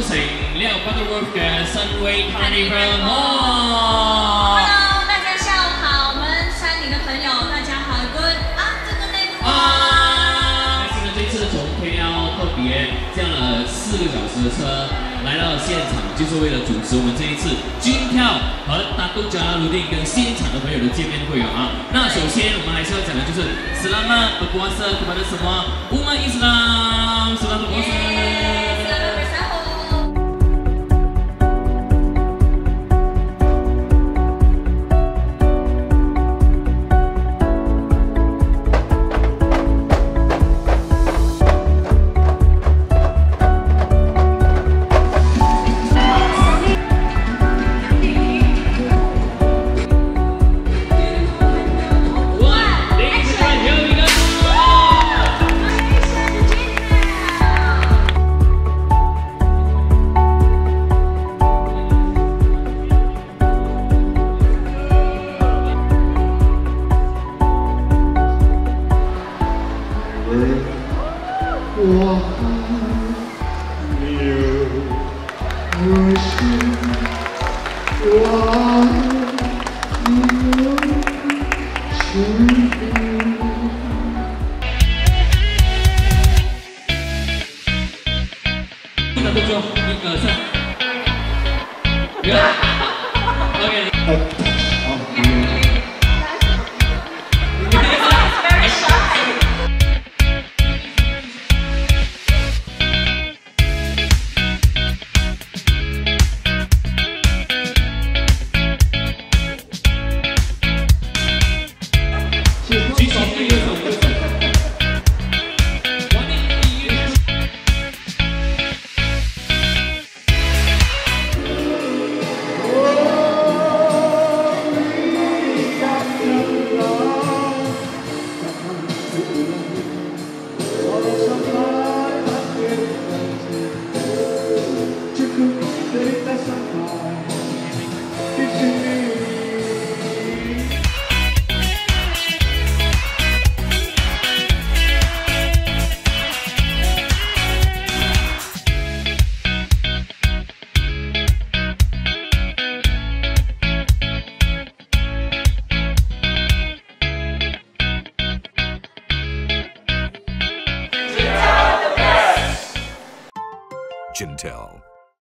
成6 Butterworth 嘅新威 Carnival Mall。 Hello， 大家下午好，我们山顶的朋友，大家好 ，Good afternoon everyone。 开心的这次从 KL 特别这样了4个小时的车来到现场，就是为了主持我们这一次军跳和大都加拉鲁丁跟现场的朋友的见面会啊。那首先我们还是要讲的就是 Selamat berpuasa kepada semua umat Islam， Selamat berpuasa。 我还有我心，我爱你有幸福。 不能不说，1、2、3。OK。举手第2首歌曲。 Jintel.